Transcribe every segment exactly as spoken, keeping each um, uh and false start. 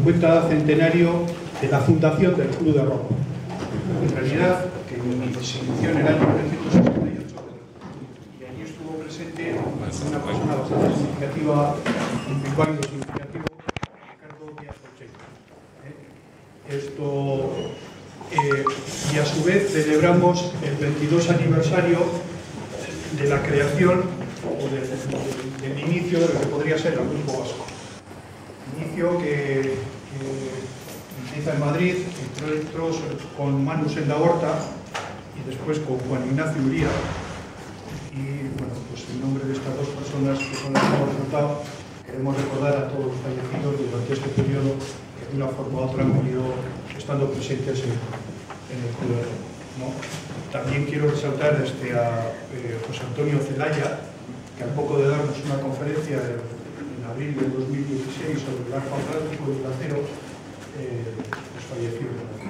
cincuenta centenario de la fundación del Club de Roma. En realidad, que se inició en el año mil novecientos sesenta y ocho y allí estuvo presente una persona bastante significativa, un picuario significativo, Ricardo Díaz Pacheco. ¿Eh? Esto, eh, y a su vez celebramos el veintidós aniversario de la creación o del, del, del inicio de lo que podría ser el Grupo Vasco. Inicio que, que empieza en Madrid, entró, entró con Manus en la Horta y después con Juan Ignacio Uría. Y bueno, pues en nombre de estas dos personas que son las que hemos resultado, queremos recordar a todos los fallecidos durante este periodo que de una forma u otra han venido estando presentes en, en el Club, ¿no? También quiero resaltar este, a eh, José Antonio Zelaya, que al poco de darnos una conferencia de, en abril del dos mil dieciséis sobre el arco atlántico y el acero, eh, pues falleció.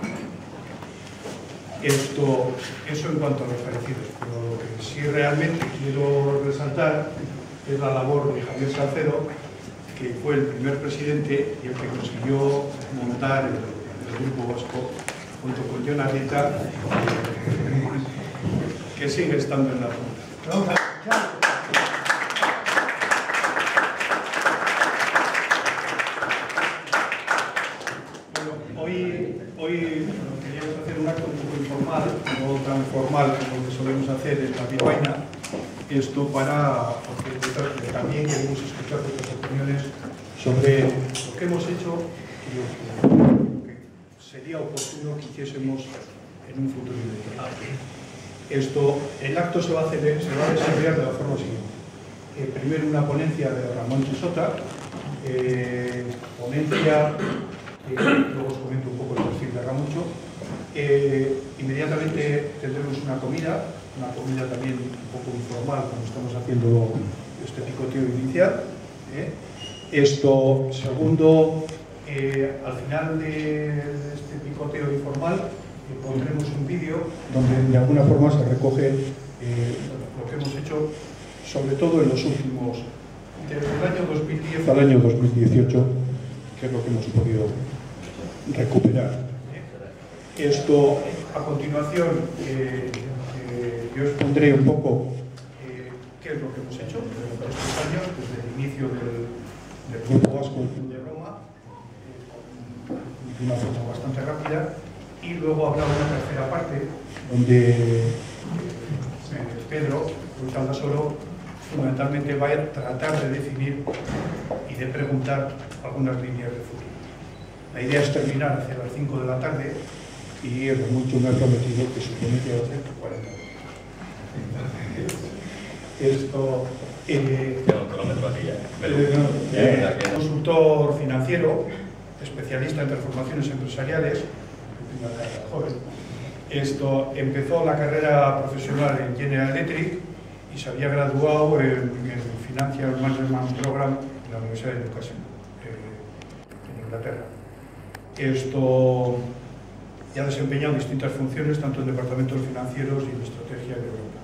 Esto, eso en cuanto a los fallecidos, pero lo que sí realmente quiero resaltar es la labor de Javier Salcedo, que fue el primer presidente y el que consiguió montar el, el Grupo Vasco junto con Jon Arrieta, que sigue estando en la Junta. Bueno, hoy, hoy bueno, queríamos hacer un acto un poco informal, no tan formal como lo que solemos hacer en la Pipaina, esto para, porque también queremos escuchar vuestras opiniones sobre lo que hemos hecho y lo que sería oportuno que hiciésemos en un futuro inmediato. Esto, el acto se va a, hacer, se va a desarrollar de la forma siguiente. Eh, primero una ponencia de Ramón Chisota, eh, ponencia, eh, luego os comento un poco el perfil de Ramoncho. Eh, inmediatamente tendremos una comida, una comida también un poco informal, como estamos haciendo este picoteo inicial. ¿eh? Esto, segundo, eh, al final de, de este picoteo informal, eh, pondremos un vídeo donde de alguna forma se recoge eh, lo que hemos hecho, sobre todo en los últimos, desde el año dos mil diez al año dos mil dieciocho, que es lo que hemos podido recuperar. Esto, a continuación, eh, eh, yo os pondré un poco eh, qué es lo que hemos hecho durante estos años, desde el inicio del, del Grupo Vasco del Club de Roma, eh, de una forma bastante rápida, y luego habrá una tercera parte, donde eh, Pedro Ruiz Aldasoro fundamentalmente va a tratar de definir y de preguntar algunas líneas de futuro. La idea es terminar hacia las cinco de la tarde, y el mucho me ha prometido que supone que va a ser cuarenta minutos. Esto, eh, eh, consultor financiero, especialista en transformaciones empresariales, joven. Esto, empezó la carrera profesional en General Electric y se había graduado en, en Financial Management Program en la Universidad de Newcastle, eh, en Inglaterra. Esto, ya ha desempeñado distintas funciones, tanto en departamentos financieros y en estrategia de Europa.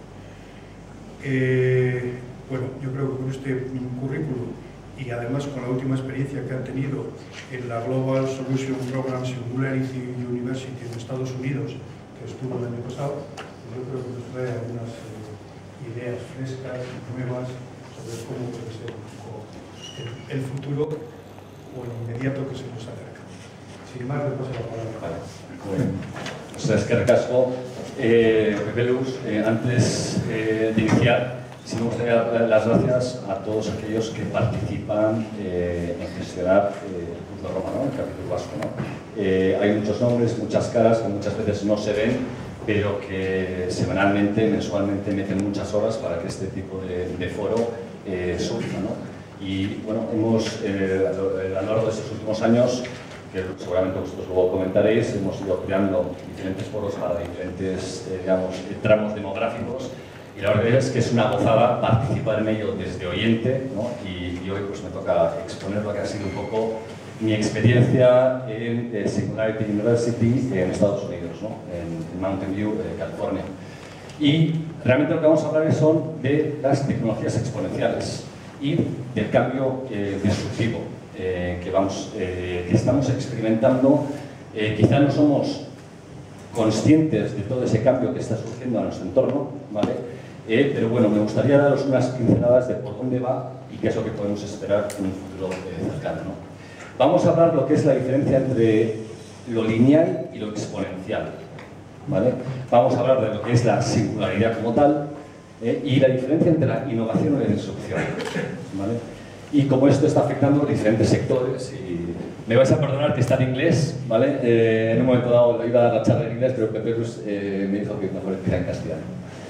Eh, bueno, yo creo que con este currículum y además con la última experiencia que han tenido en la Global Solution Program Singularity University en Estados Unidos, que estuvo el año pasado, yo creo que nos trae algunas eh, ideas frescas y nuevas sobre cómo puede ser el, el futuro o el inmediato que se nos acerca. Sin más, le paso la palabra. Vale. Bueno, o sea, es que recasco, eh, Pepe Luz, eh, antes eh, de iniciar, sí me gustaría dar las gracias a todos aquellos que participan eh, en gestionar eh, el Club de Roma, ¿no? El capítulo vasco, ¿no? Eh, hay muchos nombres, muchas caras que muchas veces no se ven, pero que semanalmente, mensualmente meten muchas horas para que este tipo de, de foro eh, surja, ¿no? Y bueno, hemos, eh, a lo largo de estos últimos años, que seguramente vosotros luego comentaréis, hemos ido creando diferentes foros para diferentes eh, digamos, tramos demográficos, y la verdad es que es una gozada participar en ello desde oyente, ¿no? y, y hoy pues me toca exponer lo que ha sido un poco mi experiencia en eh, Singularity University en Estados Unidos, ¿no? en, en Mountain View, eh, California. Y realmente lo que vamos a hablar son de las tecnologías exponenciales y del cambio eh, disruptivo. eh, que, vamos, eh, que estamos experimentando, eh, quizá no somos conscientes de todo ese cambio que está surgiendo a nuestro entorno, ¿vale? Eh, pero bueno, me gustaría daros unas pinceladas de por dónde va y qué es lo que podemos esperar en un futuro eh, cercano, ¿no? Vamos a hablar lo que es la diferencia entre lo lineal y lo exponencial, ¿vale? Vamos a hablar de lo que es la singularidad como tal eh, y la diferencia entre la innovación y la disrupción, ¿vale? Y cómo esto está afectando a diferentes sectores. Y me vais a perdonar que está en inglés, ¿vale? Eh, en un momento dado lo iba a dar la charla en inglés, pero Pepe Luz eh, me dijo que mejor empezara en castellano.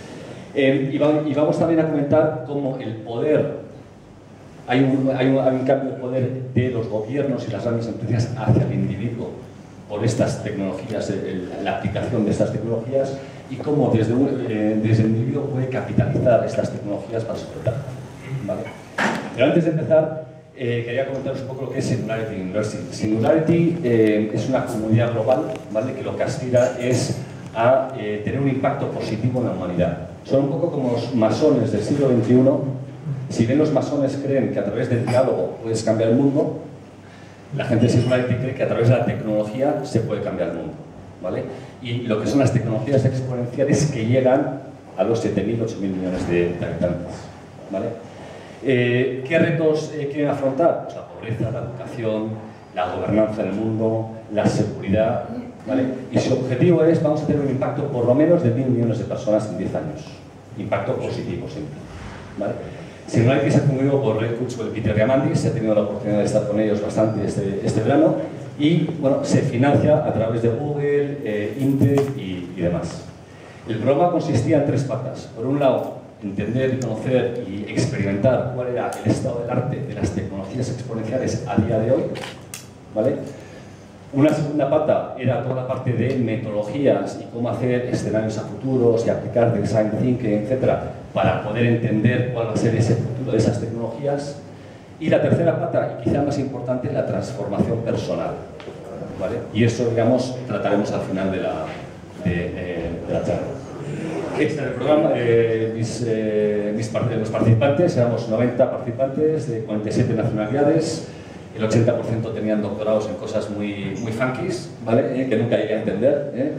Eh, y, va, y vamos también a comentar cómo el poder, hay un, hay, un, hay un cambio de poder de los gobiernos y las grandes empresas hacia el individuo por estas tecnologías, el, la aplicación de estas tecnologías, y cómo desde, un, eh, desde el individuo puede capitalizar estas tecnologías para su ventaja, ¿vale? Pero antes de empezar, eh, quería comentaros un poco lo que es Singularity University. Singularity eh, es una comunidad global, ¿vale?, que lo que aspira es a eh, tener un impacto positivo en la humanidad. Son un poco como los masones del siglo veintiuno. Si bien los masones creen que a través del diálogo puedes cambiar el mundo, la gente de Singularity cree que a través de la tecnología se puede cambiar el mundo, ¿vale? Y lo que son las tecnologías exponenciales que llegan a los siete mil, ocho mil millones de habitantes, ¿vale? Eh, ¿Qué retos eh, quieren afrontar? Pues la pobreza, la educación, la gobernanza del mundo, la seguridad, ¿vale? Y su objetivo es, vamos a tener un impacto por lo menos de mil millones de personas en diez años. Impacto positivo siempre, ¿vale? Singularity se ha fundido por Ray Kurzweil y Peter Diamandis, he tenido la oportunidad de estar con ellos bastante este, este verano, y bueno, se financia a través de Google, eh, Intel y, y demás. El programa consistía en tres patas. Por un lado, entender, conocer y experimentar cuál era el estado del arte de las tecnologías exponenciales a día de hoy, ¿vale? Una segunda pata era toda la parte de metodologías y cómo hacer escenarios a futuros y aplicar design thinking, etcétera, para poder entender cuál va a ser ese futuro de esas tecnologías. Y la tercera pata, y quizá más importante, la transformación personal, ¿vale? Y eso, digamos, trataremos al final de la, de, de, de la charla. Este es el programa. Eh, mis, eh, mis part los participantes, éramos noventa participantes de cuarenta y siete nacionalidades. El ochenta por ciento tenían doctorados en cosas muy, muy funkies, ¿vale? Eh, que nunca llegué a entender. ¿eh?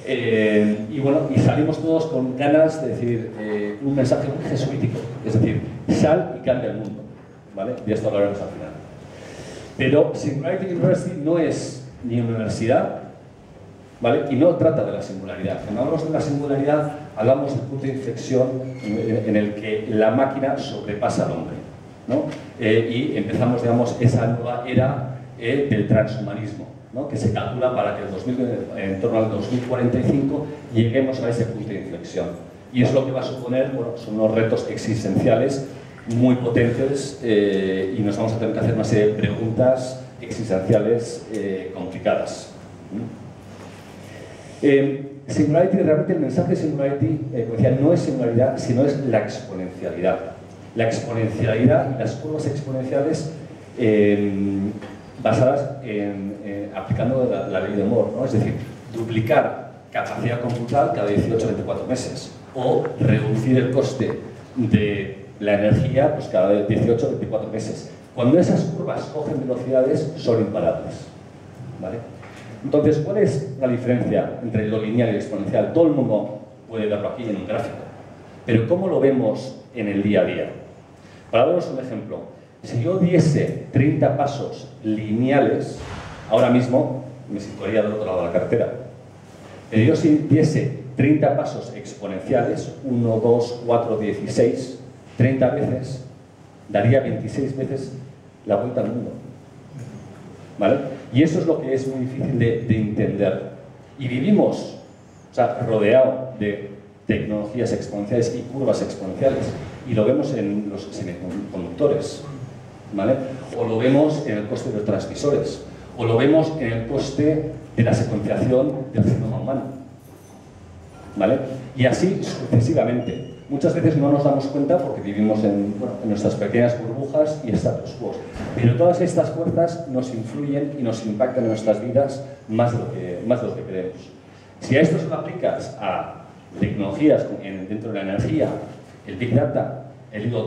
Eh, y bueno, y salimos todos con ganas de decir eh, un mensaje muy jesuítico, es decir, sal y cambia el mundo, ¿vale? Y esto lo hablaremos al final. Pero Singularity University no es ni universidad, ¿vale? Y no trata de la singularidad. Cuando hablamos de la singularidad, hablamos del punto de inflexión en, en el que la máquina sobrepasa al hombre, ¿no? Eh, y empezamos, digamos, esa nueva era eh, del transhumanismo, ¿no? Que se calcula para que el dos mil, en torno al dos mil cuarenta y cinco lleguemos a ese punto de inflexión. Y es lo que va a suponer, bueno, son unos retos existenciales muy potentes eh, y nos vamos a tener que hacer una serie de preguntas existenciales eh, complicadas. Eh, Singularity, realmente el mensaje de Singularity, eh, como decía, no es singularidad, sino es la exponencialidad. La exponencialidad y las curvas exponenciales eh, basadas en, eh, aplicando la, la ley de Moore, ¿no? Es decir, duplicar capacidad computal cada dieciocho a veinticuatro meses o reducir el coste de la energía pues, cada dieciocho a veinticuatro meses. Cuando esas curvas cogen velocidades, son imparables, ¿vale? Entonces, ¿cuál es la diferencia entre lo lineal y lo exponencial? Todo el mundo puede verlo aquí en un gráfico, pero ¿cómo lo vemos en el día a día? Para daros un ejemplo, si yo diese treinta pasos lineales, ahora mismo me situaría del otro lado de la carretera. Pero yo si diese treinta pasos exponenciales, uno, dos, cuatro, dieciséis, treinta veces, daría veintiséis veces la vuelta al mundo, ¿vale? Y eso es lo que es muy difícil de, de entender. Y vivimos, o sea, rodeado de tecnologías exponenciales y curvas exponenciales. Y lo vemos en los semiconductores, ¿vale? O lo vemos en el coste de los transmisores. O lo vemos en el coste de la secuenciación del genoma humano, ¿vale? Y así sucesivamente. Muchas veces no nos damos cuenta porque vivimos en, bueno, en nuestras pequeñas burbujas y status quo. Pero todas estas fuerzas nos influyen y nos impactan en nuestras vidas más de lo que, más de lo que creemos. Si a esto se lo aplicas a tecnologías en, dentro de la energía, el Big Data, el I O T,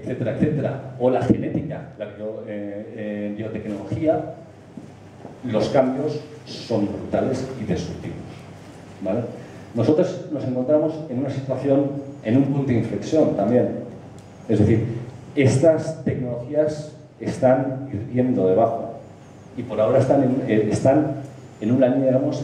etcétera, etcétera, o la genética, la bio, eh, eh, biotecnología, los cambios son brutales y destructivos, ¿vale? Nosotros nos encontramos en una situación, en un punto de inflexión también. Es decir, estas tecnologías están hirviendo debajo y por ahora están en, eh, están en una línea, digamos,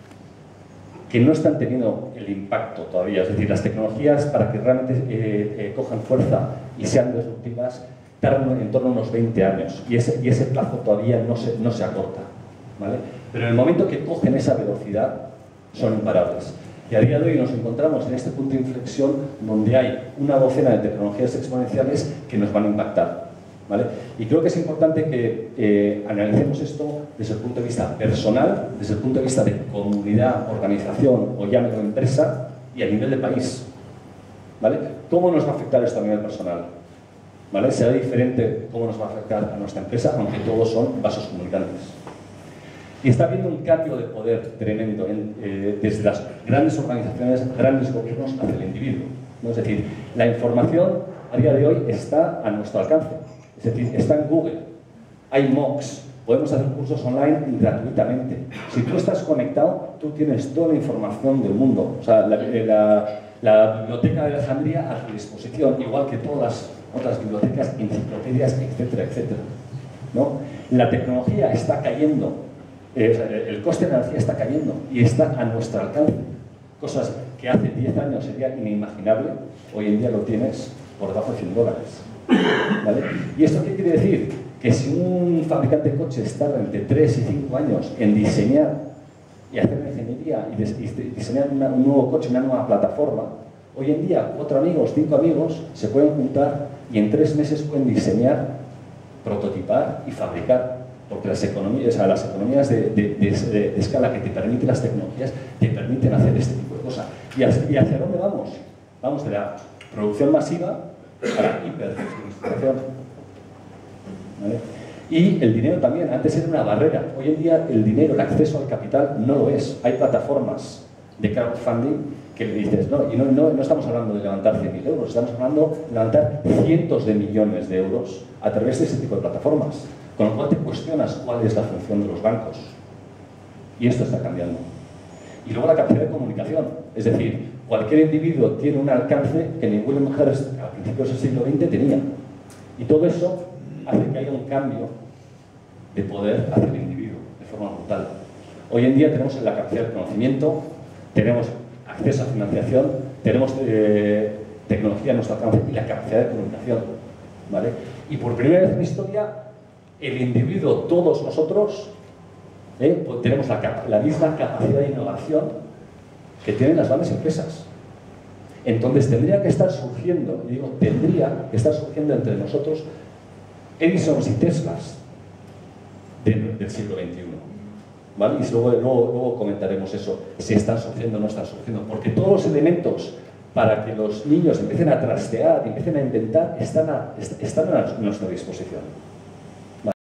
que no están teniendo el impacto todavía. Es decir, las tecnologías, para que realmente eh, eh, cojan fuerza y sean disruptivas, tardan en torno a unos veinte años y ese, y ese plazo todavía no se, no se acorta, ¿vale? Pero en el momento que cogen esa velocidad, son imparables. Y a día de hoy nos encontramos en este punto de inflexión donde hay una docena de tecnologías exponenciales que nos van a impactar, ¿vale? Y creo que es importante que eh, analicemos esto desde el punto de vista personal, desde el punto de vista de comunidad, organización o llámelo empresa y a nivel de país, ¿vale? ¿Cómo nos va a afectar esto a nivel personal? ¿Vale? Será diferente cómo nos va a afectar a nuestra empresa, aunque todos son vasos comunicantes. Y está habiendo un cambio de poder tremendo en, eh, desde las grandes organizaciones, grandes gobiernos hacia el individuo, ¿no? Es decir, la información a día de hoy está a nuestro alcance. Es decir, está en Google, hay MOOCs, podemos hacer cursos online gratuitamente. Si tú estás conectado, tú tienes toda la información del mundo. O sea, la, la, la biblioteca de Alejandría a tu disposición, igual que todas las otras bibliotecas, enciclopedias, etcétera, etcétera, ¿no? La tecnología está cayendo, eh, o sea, el coste de la energía está cayendo y está a nuestro alcance. Cosas que hace diez años sería inimaginable, hoy en día lo tienes por debajo de cien dólares. ¿Vale? ¿Y esto qué quiere decir? Que si un fabricante de coches tarda entre tres y cinco años en diseñar y hacer una ingeniería y, y diseñar una, un nuevo coche, una nueva plataforma, hoy en día cuatro amigos, cinco amigos se pueden juntar y en tres meses pueden diseñar, prototipar y fabricar, porque las economías, o sea, las economías de, de, de, de, de escala que te permiten las tecnologías te permiten hacer este tipo de cosas. ¿Y hacia, y hacia dónde vamos? Vamos de la producción masiva a la hiperdistribución, ¿vale? Y el dinero también, antes era una barrera, hoy en día el dinero, el acceso al capital no lo es. Hay plataformas de crowdfunding que le dices, no, y no, no, no estamos hablando de levantar cien mil euros, estamos hablando de levantar cientos de millones de euros a través de ese tipo de plataformas, con lo cual te cuestionas cuál es la función de los bancos. Y esto está cambiando. Y luego la capacidad de comunicación, es decir, cualquier individuo tiene un alcance que ninguna mujer a principios del siglo veinte tenía. Y todo eso hace que haya un cambio de poder hacia el individuo, de forma brutal. Hoy en día tenemos la capacidad de conocimiento, tenemos acceso a financiación, tenemos eh, tecnología a nuestro alcance y la capacidad de comunicación, ¿vale? Y por primera vez en la historia, el individuo, todos nosotros, ¿eh? pues tenemos la, la misma capacidad de innovación que tienen las grandes empresas. Entonces tendría que estar surgiendo, y digo, tendría que estar surgiendo entre nosotros Edisons y Teslas del, del siglo veintiuno. ¿Vale? Y luego, luego, luego comentaremos eso, si están surgiendo o no están surgiendo, porque todos los elementos para que los niños empiecen a trastear, empiecen a inventar, están a, están a nuestra disposición.